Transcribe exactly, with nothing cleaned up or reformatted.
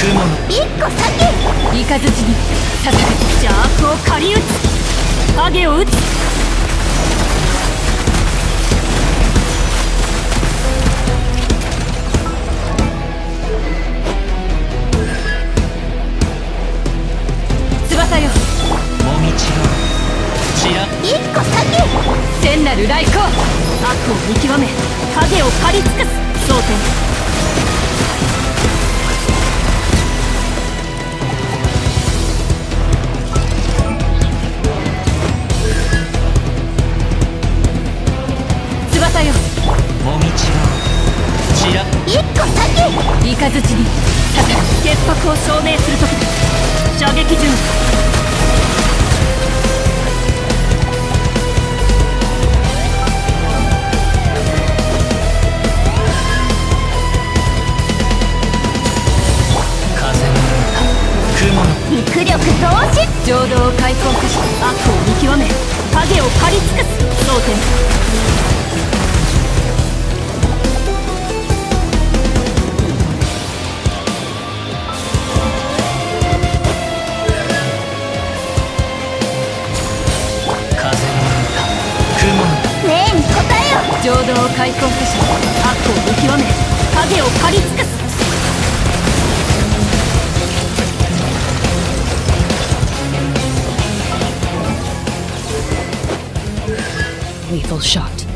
雲の一個先。 雷に捧げ邪悪を狩り撃つ。影を撃つ。翼よ、 もみちろちら一個先。 聖なる来光。悪を見極め影を狩り尽くす。蒼天。翼よ、 もみちろちら一個先。 雷に捧げ潔白を証明する時だ。射撃準備。 風の歌雲の陸力増進。 浄土を開墾化し悪を見極め影を狩り尽くす。蒼天。 命に応えよ。 浄土を開墾化し悪を見極め影を狩り尽くす。Lethal shot.